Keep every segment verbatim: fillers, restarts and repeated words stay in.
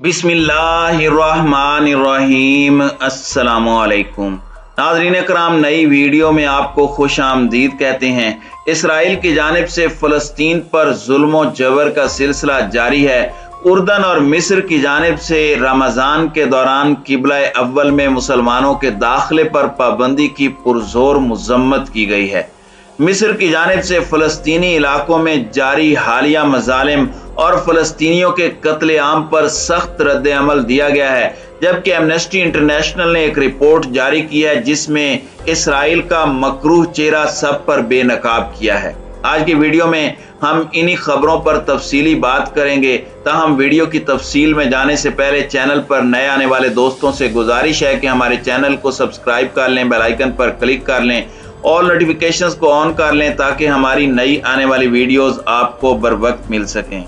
बिस्मिल्लाहिर्रहमानिर्रहीम। अस्सलामुअलैकुम नाज़रीन कराम, नई वीडियो में आपको खुश आमदीद कहते हैं। इसराइल की जानिब से फ़लस्तीन पर जुल्म जबर का सिलसिला जारी है। उर्दन और मिस्र की जानिब से रमज़ान के दौरान किबला अव्वल में मुसलमानों के दाखिले पर पाबंदी की पुरजोर मज़म्मत की गई है। मिस्र की जानिब से फ़लस्तीनी इलाकों में जारी हालिया मज़ालिम और फ़लस्तीनियों के कत्ले आम पर सख्त रद्द अमल दिया गया है, जबकि एमनेस्टी इंटरनेशनल ने एक रिपोर्ट जारी की है जिसमें इसराइल का मकरूह चेहरा सब पर बेनकाब किया है। आज की वीडियो में हम इन्हीं खबरों पर तफसीली बात करेंगे। ताहम वीडियो की तफसील में जाने से पहले चैनल पर नए आने वाले दोस्तों से गुजारिश है कि हमारे चैनल को सब्सक्राइब कर लें, बेल आइकन पर क्लिक कर लें और नोटिफिकेशंस को ऑन कर लें ताकि हमारी नई आने वाली वीडियोस आपको बर वक्त मिल सकें।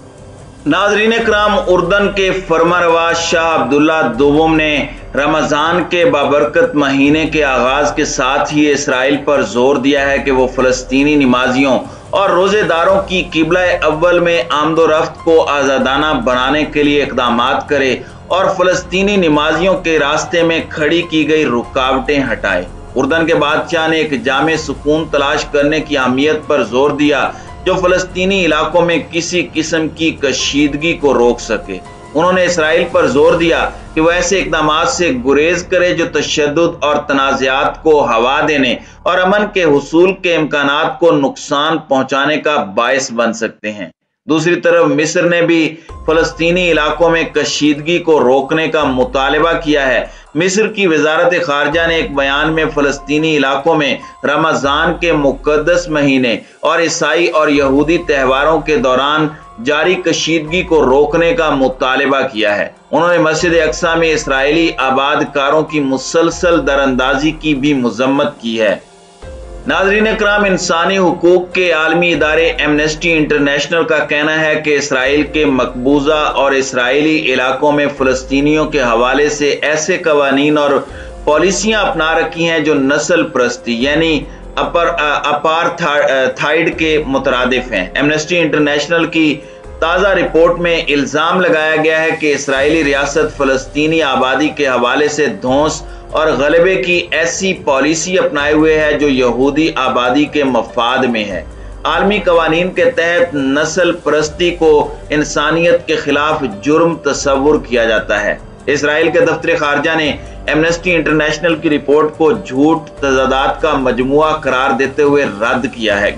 नाज़रीन कराम, उर्दन के फरमारवा शाह अब्दुल्ला दोम ने रमज़ान के बाबरकत महीने के आगाज के साथ ही इसराइल पर जोर दिया है कि वो फ़लस्तीनी नमाजियों और रोज़ेदारों की किबला अव्वल में आमदोरफ्त को आज़ादाना बनाने के लिए इक़दामात करे और फ़लस्तीनी नमाजियों के रास्ते में खड़ी की गई रुकावटें हटाए। उर्दन के बादशाह ने एक जामे सुकून तलाश करने की अहमियत पर जोर दिया जो फ़लस्तीनी इलाकों में किसी किस्म की कशीदगी को रोक सके। उन्होंने इसराइल पर जोर दिया कि वह ऐसे इक़दामात से गुरेज करे जो तशद्दुद और तनाज़ात को हवा देने और अमन के हुसूल के इम्कानात को नुकसान पहुंचाने का बायस बन सकते हैं। दूसरी तरफ मिस्र ने भी फ़लस्तीनी इलाकों में कशीदगी को रोकने का मुतालबा किया है। मिस्र की वजारत खारजा ने एक बयान में फ़लस्तीनी इलाकों में रमज़ान के मुक़द्दस महीने और ईसाई और यहूदी त्योहारों के दौरान जारी कशीदगी को रोकने का मुतालबा किया है। उन्होंने मस्जिद अक्सा में इसराइली आबादकारों की मुसलसल दरअंदाजी की भी मज़म्मत की है। नाज़रीन कराम, इंसानी हुकूक के आलमी इदारे एमनेस्टी इंटरनेशनल का कहना है कि इसराइल के मकबूजा और इसराइली इलाकों में फ़लस्तीनियों के हवाले से ऐसे कवानीन और पॉलिसियां अपना रखी हैं जो नस्ल परस्ती यानी अपर अपार्थाइड के मुतरादिफ हैं। एमनेस्टी इंटरनेशनल की ताज़ा रिपोर्ट में इल्ज़ाम लगाया गया है कि इसराइली रियासत फ़लस्तीनी आबादी के हवाले से धौंस और गलबे की ऐसी पॉलिसी अपनाए हुए है जो यहूदी आबादी के मफाद में है। आलमी कवानीन के तहत नस्ल परस्ती को इंसानियत के खिलाफ जुर्म तस्वुर किया जाता है। इसराइल के दफ्तर खारजा ने एमनेस्टी इंटरनेशनल की रिपोर्ट को झूठ तजादात का मजमुआ करार देते हुए रद्द किया है।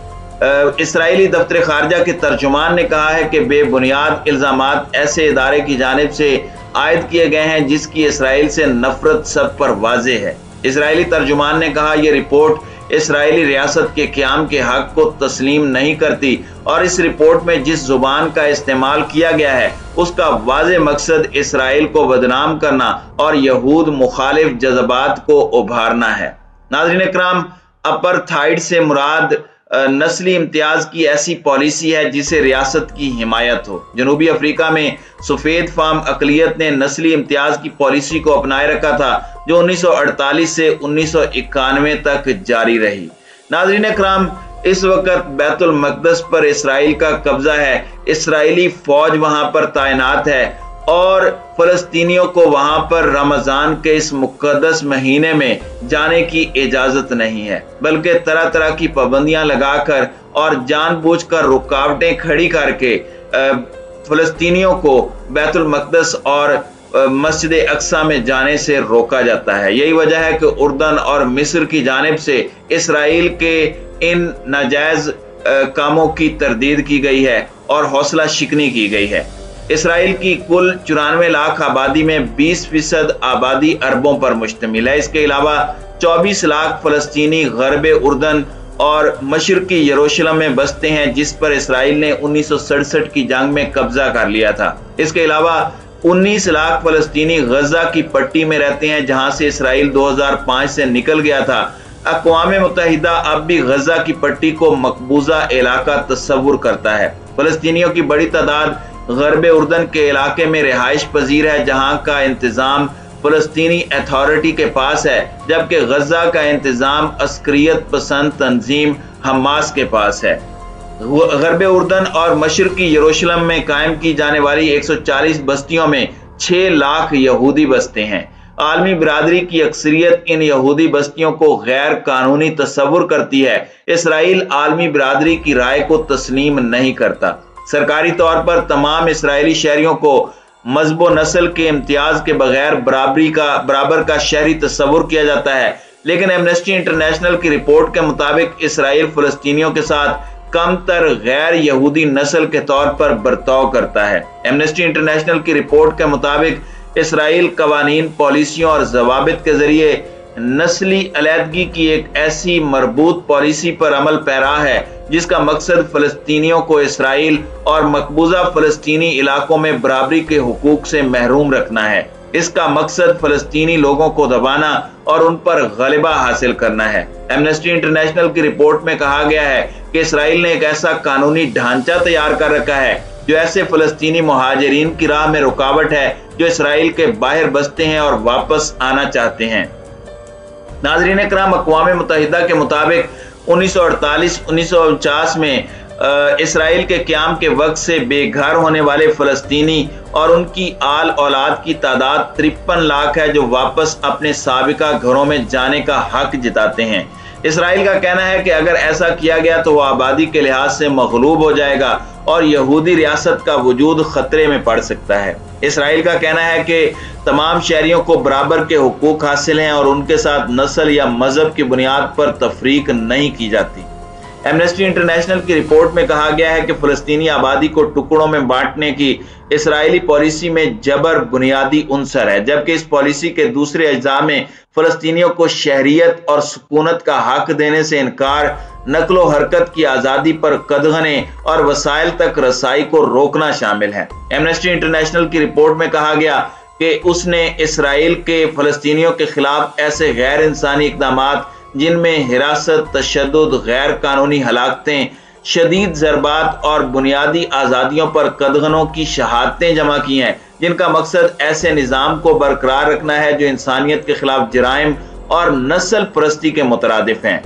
इसराइली दफ्तर खारजा के तर्जुमान ने कहा है कि बेबुनियाद इल्जामात ऐसे इदारे की जानिब से आयद किए गए हैं जिसकी इसराइल से नफरत सब पर वाज़े है। इसराइली तर्जुमान ने कहा, यह रिपोर्ट इसराइली रियासत के क़याम के हक को तस्लीम नहीं करती और इस रिपोर्ट में जिस जुबान का इस्तेमाल किया गया है उसका वाज़े मकसद इसराइल को बदनाम करना और यहूद मुखालिफ जज्बात को उभारना है। नाज़रीन कराम, अपार्थाइड से मुराद नस्ली इम्तियाज की ऐसी पॉलिसी है जिसे रियासत की हिमायत हो। जनूबी अफ्रीका में सफेद फार्म अकलियत ने नस्ली इम्तियाज की पॉलिसी को अपनाए रखा था जो उन्नीस सौ अड़तालीस से उन्नीस सौ इक्यानवे तक जारी रही। नाज़रीन कराम, इस वक्त बैतुल मक़दस पर इसराइल का कब्जा है। इसराइली फौज वहां पर तैनात है और फ़लस्तीनियों को वहां पर रमज़ान के इस मुक़द्दस महीने में जाने की इजाज़त नहीं है, बल्कि तरह तरह की पाबंदियां लगाकर और जानबूझकर रुकावटें खड़ी करके फ़लस्तीनियों को बैतुल मक़दस और मस्जिद अक्सा में जाने से रोका जाता है। यही वजह है कि उर्दन और मिस्र की जानिब से इसराइल के इन नाजायज़ कामों की तरदीद की गई है और हौसला शिकनी की गई है। इसराइल की कुल चौरानवे लाख आबादी में बीस फीसद आबादी अरबों पर मुश्तमिल है। इसके अलावा चौबीस लाख फ़लस्तीनी गरबे उर्दन और मशरकी यरूशलेम में बसते हैं जिस पर इसराइल ने उन्नीस सौ सड़सठ की जंग में कब्जा कर लिया था। इसके अलावा उन्नीस लाख फ़लस्तीनी गजा की पट्टी में रहते हैं जहां से इसराइल दो हज़ार पाँच से निकल गया था। अक़वाम मुत्तहिदा अब भी गजा की पट्टी को मकबूजा इलाका तस्वुर करता है। फ़लस्तीनियों की बड़ी तादाद गरबे उर्दन के इलाके में रिहाइश पजीर है जहां का इंतजाम फ़लस्तीनी अथॉरिटी के पास है, जबकि गजा का इंतजाम अस्करियत पसंद तंजीम हमास के पास है। غرب اردن اور مشرقی یروشلم میں قائم کی جانے والی ایک سو چالیس بستیوں میں چھ لاکھ یہودی بستے ہیں۔ عالمی برادری کی اکثریت ان یہودی بستیوں کو غیر قانونی تصور کرتی ہے۔ اسرائیل عالمی برادری کی رائے کو تسلیم نہیں کرتا۔ سرکاری طور پر تمام اسرائیلی شہریوں کو مذہب و نسل کے امتیاز کے بغیر برابری کا برابر کا شہری تصور کیا جاتا ہے، لیکن ایمنسٹی انٹرنیشنل کی رپورٹ کے مطابق اسرائیل فلسطینیوں کے ساتھ کم تر غیر یہودی نسل کے طور پر برتاؤ کرتا ہے۔ ایمنسٹی انٹرنیشنل کی رپورٹ کے مطابق اسرائیل قوانین، پالیسیوں اور ضوابط کے ذریعے نسلی علیحدگی کی ایک ایسی مربوط پالیسی پر عمل پیرا ہے جس کا مقصد فلسطینیوں کو اسرائیل اور مقبوضہ فلسطینی علاقوں میں برابری کے حقوق سے محروم رکھنا ہے۔ اس کا مقصد فلسطینی لوگوں کو دبانا اور ان پر غلبہ حاصل کرنا ہے۔ ایمنسٹی انٹرنیشنل کی رپورٹ میں کہا گیا ہے کہ اسرائیل نے ایک ایسا قانونی ڈھانچہ تیار کر رکھا ہے جو ایسے فلسطینی مہاجرین کی راہ میں رکاوٹ ہے جو اسرائیل کے باہر بستے ہیں اور واپس آنا چاہتے ہیں۔ ناظرین کرام، اقوام متحدہ کے مطابق انیس سو اڑتالیس انیس سو انچاس میں اسرائیل کے قیام کے وقت سے بے گھر ہونے والے فلسطینی اور ان کی آل اولاد کی تعداد ترپن لاکھ ہے جو واپس اپنے سابقہ گھروں میں جانے کا حق جتاتے ہیں۔ اسرائیل کا کہنا ہے کہ اگر ایسا کیا گیا تو وہ آبادی کے لحاظ سے مغلوب ہو جائے گا اور یہودی ریاست کا وجود خطرے میں پڑ سکتا ہے۔ اسرائیل کا کہنا ہے کہ تمام شہریوں کو برابر کے حقوق حاصل ہیں اور ان کے ساتھ نسل یا مذہب کی بنیاد پر تفریق نہیں کی جاتی۔ ایمنسٹی انٹرنیشنل کی رپورٹ میں کہا گیا ہے کہ فلسطینی آبادی کو ٹکڑوں میں بانٹنے کی اسرائیلی پالیسی میں جبر بنیادی عنصر ہے، جبکہ اس پالیسی کے دوسرے اجزاء میں فلسطینیوں کو شہریت اور سکونت کا حق دینے سے انکار، نقل و حرکت کی آزادی پر قدغنیں اور وسائل تک رسائی کو روکنا شامل ہے۔ ایمنسٹی انٹرنیشنل کی رپورٹ میں کہا گیا کہ اس نے اسرائیل کے فلسطینیوں کے خلاف ایسے غیر انسانی اقدامات جن میں حراست، تشدد، غیر قانونی ہلاکتیں، شدید ضربات اور بنیادی آزادیوں پر قدغنوں کی شہادتیں جمع کی ہیں، جن کا مقصد ایسے نظام کو برقرار رکھنا ہے جو انسانیت کے خلاف جرائم اور نسل پرستی کے مترادف ہیں۔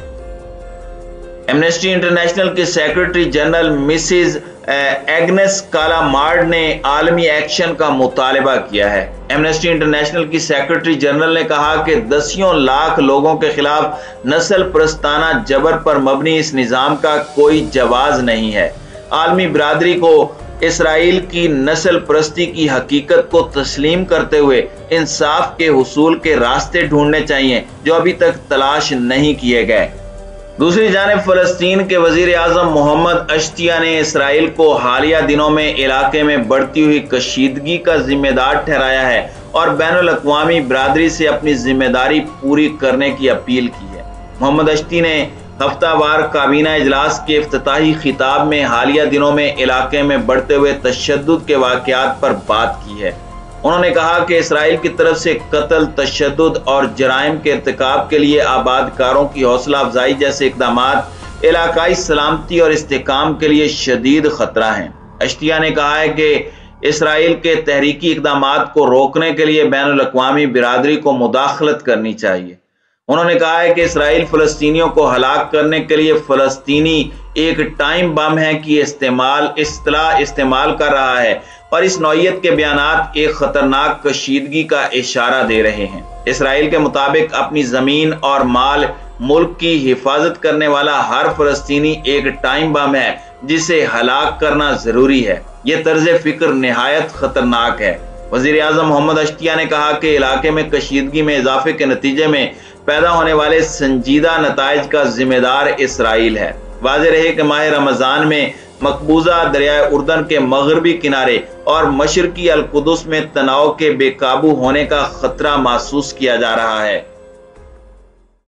ایمنسٹی انٹرنیشنل کے secretary general Mrs Agnes Callamard نے عالمی ایکشن کا مطالبہ کیا ہے۔ ایمنسٹی انٹرنیشنل کی سیکرٹری جنرل نے کہا کہ دسیوں لاکھ لوگوں کے خلاف نسل پرستانہ جبر پر مبنی اس نظام کا کوئی جواز نہیں ہے۔ عالمی برادری کو اسرائیل کی نسل پرستی کی حقیقت کو تسلیم کرتے ہوئے انصاف کے حصول کے راستے ڈھونڈنے چاہیے جو ابھی تک تلاش نہیں کیے گئے۔ دوسری جانب فلسطین کے وزیر اعظم محمد اشتیا نے اسرائیل کو حالیہ دنوں میں علاقے میں بڑھتی ہوئی کشیدگی کا ذمہ دار ٹھہرایا ہے اور بین الاقوامی برادری سے اپنی ذمہ داری پوری کرنے کی اپیل کی ہے۔ محمد اشتی نے ہفتہ وار کابینہ اجلاس کے افتتاحی خطاب میں حالیہ دنوں میں علاقے میں بڑھتے ہوئے تشدد کے واقعات پر بات کی ہے۔ انہوں نے کہا کہ اسرائیل کی طرف سے قتل، تشدد اور جرائم کے ارتکاب کے لیے آباد کاروں کی حوصلہ افزائی جیسے اقدامات علاقائی سلامتی اور استحکام کے لیے شدید خطرہ ہیں۔ اشتیا نے کہا ہے کہ اسرائیل کے تحریکی اقدامات کو روکنے کے لیے بین الاقوامی برادری کو مداخلت کرنی چاہیے۔ انہوں نے کہا ہے کہ اسرائیل فلسطینیوں کو ہلاک کرنے کے لیے فلسطینی ایک ٹائم بم ہے کہ استعمال اصطلاح استعمال کر رہا ہے اور اس نوعیت کے بیانات ایک خطرناک کشیدگی کا اشارہ دے رہے ہیں۔ اسرائیل کے مطابق اپنی زمین اور مال ملک کی حفاظت کرنے والا ہر فلسطینی ایک ٹائم بم ہے جسے ہلاک کرنا ضروری ہے۔ یہ طرز فکر نہایت خطرناک ہے۔ وزیر اعظم محمد اشتیا نے کہا کہ علاقے میں کشیدگی میں اضافے کے نتیجے میں پیدا ہونے والے سنجیدہ نتائج کا ذمہ دار اسرائیل ہے۔ واضح رہے کہ ماہ رمضان میں مقبوضہ دریائے اردن کے مغربی کنارے اور مشرقی القدس میں تناؤ کے بے قابو ہونے کا خطرہ محسوس کیا جا رہا ہے۔